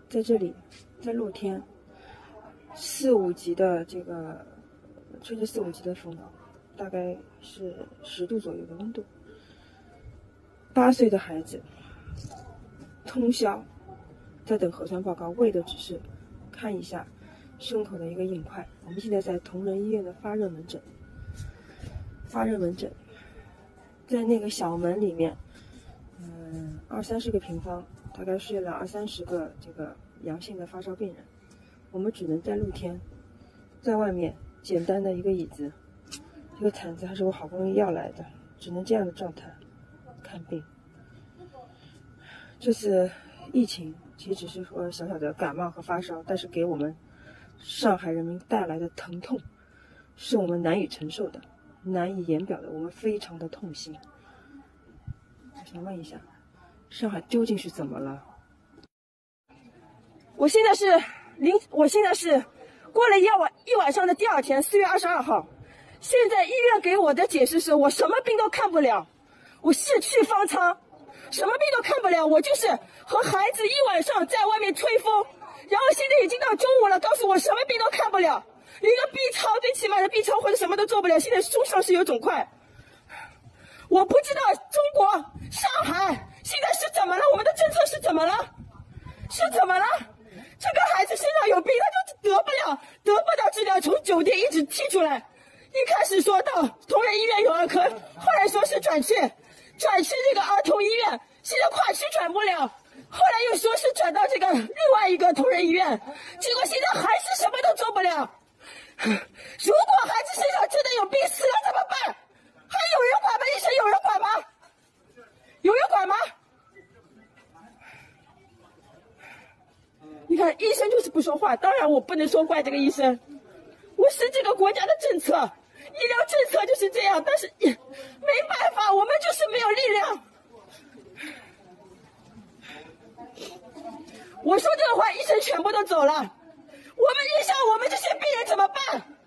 在这里，在露天，4、5级的这个吹着4、5级的风呢，大概是10度左右的温度。8岁的孩子通宵在等核酸报告，为的只是看一下胸口的一个硬块。我们现在在同仁医院的发热门诊，在那个小门里面，20-30个平方，大概睡了20-30个这个阳性的发烧病人。我们只能在露天，在外面简单的一个椅子，这个毯子还是我好不容易要来的，只能这样的状态看病。这次疫情其实只是说小小的感冒和发烧，但是给我们上海人民带来的疼痛，是我们难以承受的、难以言表的，我们非常的痛心。我想问一下，上海究竟是怎么了？我现在是过了一晚上的第2天，4月22号。现在医院给我的解释是我什么病都看不了，我逝去方舱，什么病都看不了，我就是和孩子一晚上在外面吹风，然后现在已经到中午了，告诉我什么病都看不了，连个 B 超最起码的 B 超或者什么都做不了，现在胸上是有肿块。我不知道中国上海现在是怎么了，我们的政策是怎么了？这个孩子身上有病，他就得不到治疗，从酒店一直踢出来。一开始说到同仁医院有儿科，后来说是转去这个儿童医院，现在跨区转不了，后来又说是转到这个另外一个同仁医院，结果现在还是什么都做不了。如果孩子身上真的有病，死了怎么办？还有人管吗？医生有人管吗？有人管吗？你看医生就是不说话，当然我不能说怪这个医生，我是这个国家的政策，医疗政策就是这样，但是没办法，我们就是没有力量。我说这个话，医生全部都走了，我们医生，我们这些病人怎么办？